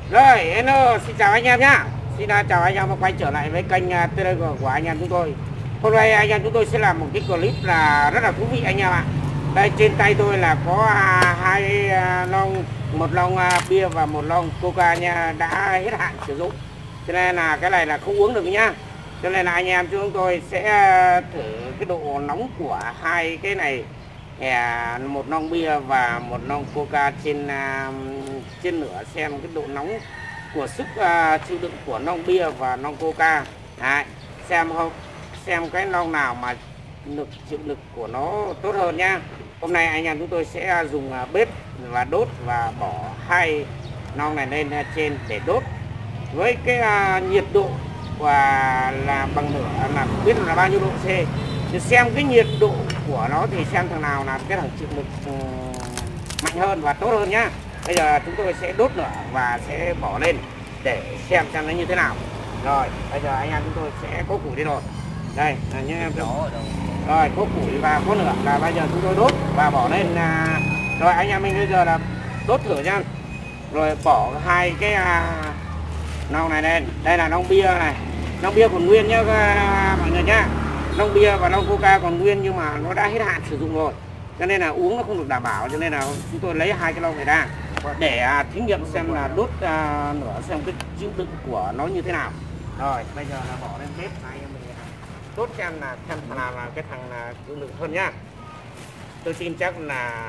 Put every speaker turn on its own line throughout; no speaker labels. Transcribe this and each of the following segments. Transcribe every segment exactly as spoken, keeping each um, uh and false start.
Rồi, hello, xin chào anh em nhá. Xin uh, chào anh em quay trở lại với kênh uh, tê lờ giê của anh em chúng tôi. Hôm nay anh em chúng tôi sẽ làm một cái clip là rất là thú vị anh em ạ. Đây trên tay tôi là có uh, hai uh, lon, một lon uh, bia và một lon coca nha, đã hết hạn sử dụng. Cho nên là cái này là không uống được nhá. Cho nên là anh em chúng tôi sẽ uh, thử cái độ nóng của hai cái này. À, một lon bia và một lon coca trên uh, trên lửa, xem cái độ nóng của sức uh, chịu đựng của lon bia và lon coca. Đấy, xem không xem cái lon nào mà lực chịu lực của nó tốt hơn nhá. Hôm nay anh em chúng tôi sẽ dùng uh, bếp và đốt và bỏ hai lon này lên uh, trên để đốt với cái uh, nhiệt độ và là bằng lửa là biết là bao nhiêu độ C. Thì xem cái nhiệt độ của nó thì xem thằng nào là cái thằng chịu lực um, mạnh hơn và tốt hơn nhá. Bây giờ chúng tôi sẽ đốt lửa và sẽ bỏ lên để xem xem nó như thế nào. Rồi bây giờ anh em chúng tôi sẽ có củi đi rồi. Đây là như em đổ rồi, có củi và có lửa là bây giờ chúng tôi đốt và bỏ lên. À, rồi anh em mình bây giờ là đốt thử nha. Rồi bỏ hai cái à, lon này lên. Đây là lon bia này, lon bia còn nguyên nhá mọi người nhá. Lon bia và lon coca còn nguyên nhưng mà nó đã hết hạn sử dụng rồi, cho nên là uống nó không được đảm bảo, cho nên là chúng tôi lấy hai cái lon này ra để à, thí nghiệm xem là đốt à, lửa xem cái chịu đựng của nó như thế nào. Rồi bây giờ là bỏ lên bếp anh em mình đốt xem là xem thằng nào là cái thằng là chịu đựng hơn nhá. Tôi tin chắc là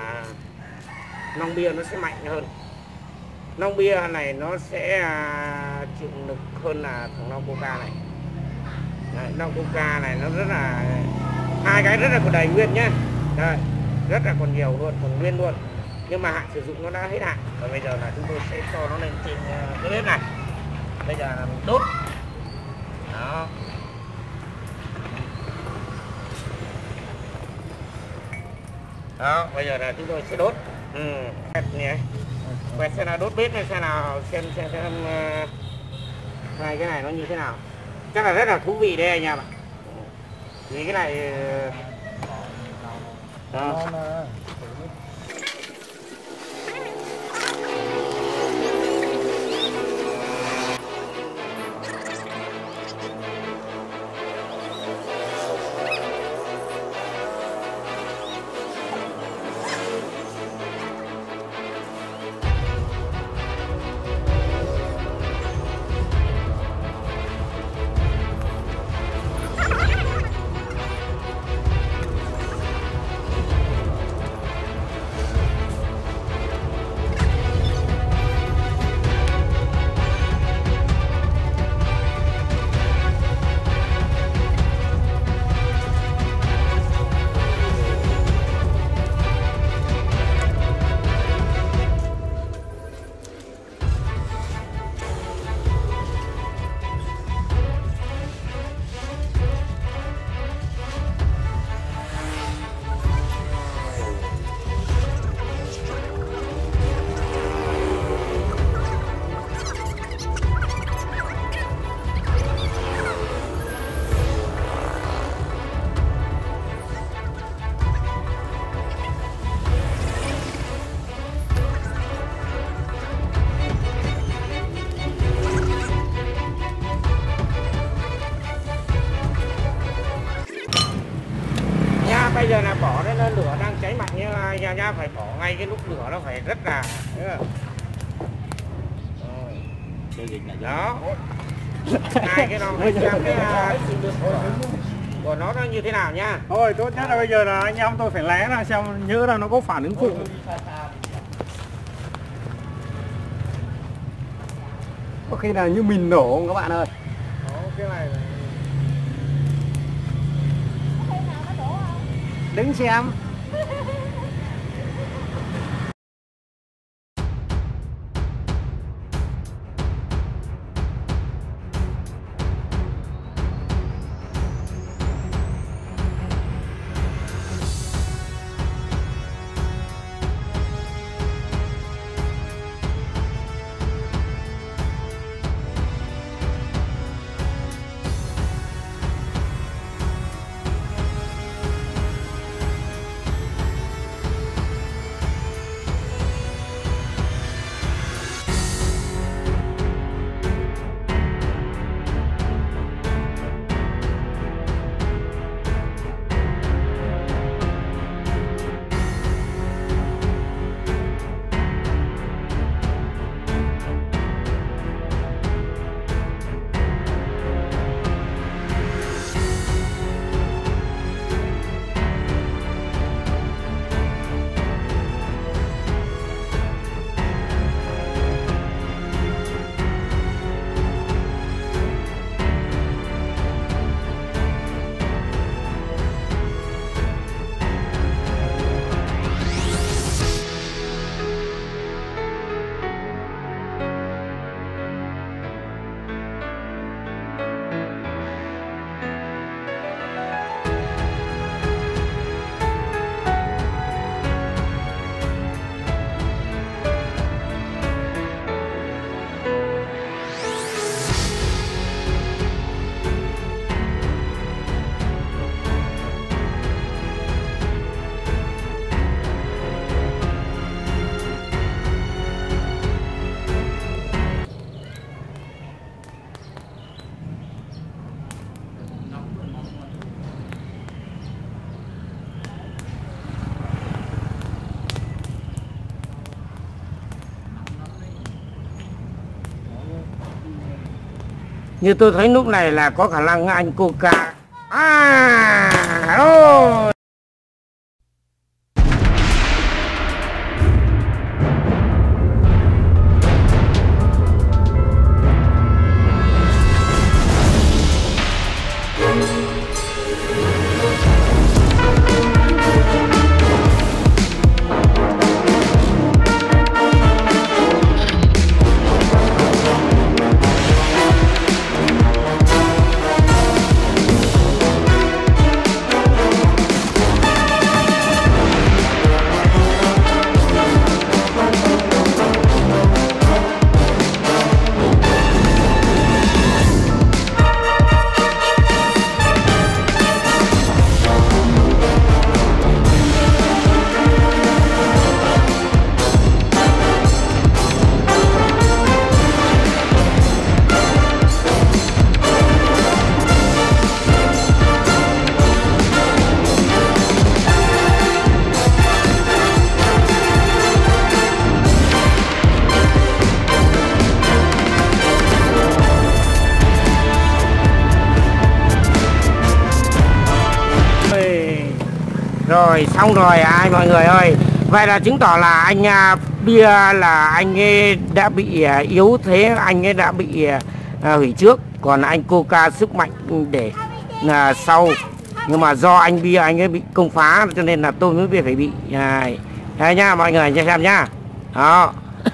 lon bia nó sẽ mạnh hơn, lon bia này nó sẽ à, chịu lực hơn là thằng lon coca này. Đấy, lon coca này nó rất là, hai cái rất là còn đầy nguyên nhá. Đây, rất là còn nhiều luôn, còn nguyên luôn, nhưng mà hạn sử dụng nó đã hết hạn. Và bây giờ là chúng tôi sẽ cho nó lên trên cái bếp này. Bây giờ là mình đốt đó. Đó, bây giờ là chúng tôi sẽ đốt. Ừ, quẹt xem nào, đốt bếp này xem nào, xem xem, xem, xem uh, hai cái này nó như thế nào. Chắc là rất là thú vị đấy anh em ạ. Vì cái này đó. Bây giờ là bỏ lên lửa đang cháy mạnh như nha nha, phải bỏ ngay cái lúc lửa nó phải rất là đó. Hai cái nó xem cái chịu đựng của, của nó nó như thế nào nha.
Thôi tốt nhất là bây giờ là anh em tôi phải lé ra xem nhớ là nó có phản ứng phụ. Có khi là như mình nổ không các bạn ơi.
Đó, cái này là...
Đứng xem.
Như tôi thấy lúc này là có khả năng anh Coca. À, oh. Rồi xong rồi ai mọi người ơi. Vậy là chứng tỏ là anh uh, bia là anh ấy đã bị uh, yếu thế, anh ấy đã bị uh, hủy trước. Còn anh Coca sức mạnh để uh, sau. Nhưng mà do anh bia anh ấy bị công phá cho nên là tôi mới biết phải bị uh, đây nha mọi người cho xem nhá. Đó.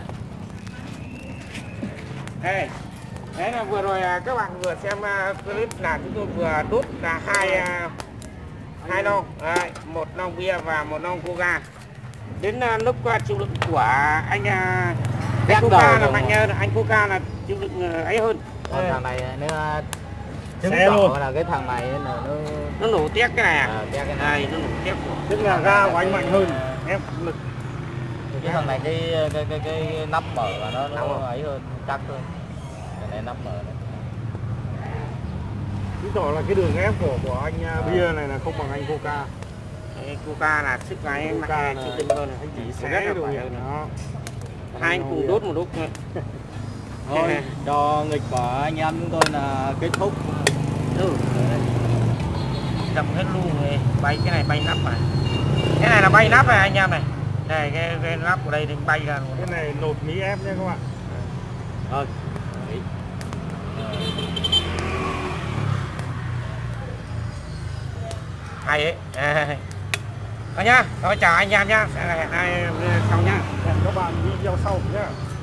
Đây. Đấy là vừa rồi uh, các bạn vừa xem uh, clip là chúng tôi vừa đốt là hai uh, hai nong, đấy, một nong bia và một nong Coca. Đến uh, lúc uh, chịu đựng của anh uh, anh Coca là mạnh hơn, anh Coca là chịu đựng uh, ấy hơn.
Còn thằng này nó chứng
Xe
tỏ
luôn.
là cái thằng này nó
Nó nổ tiếc cái này à?
à, cái này.
Đây, nó nổ tiếc.
Tức là ga của anh mạnh hơn, ép lực.
Cái thằng này cái cái cái cái nắp mở là nó nó ấy hơn, chắc hơn. Cái này nắp mở này.
Chứng tỏ là cái đường ép của của anh à. Bia này là không bằng anh Coca.
Đấy, Coca là sức anh mạnh chịu đựng hơn.
Anh chỉ
rất
xé
là
đồ
khỏe
vậy đó.
Hai anh cùng đốt một lúc.
Thôi, cho nghịch của anh em chúng tôi là kết thúc.
Ừ. Dập hết luôn rồi. Bay cái này bay nắp này. Cái này là bay nắp này anh em này. Đây cái, cái nắp của đây thì bay ra luôn.
Cái này nột mí ép nha các bạn.
Thôi.
Hay ấy. À. Thôi nhá. Thôi chào anh em nhá. Sẽ hẹn ai sau nhá.
Hẹn các bạn video sau nhé.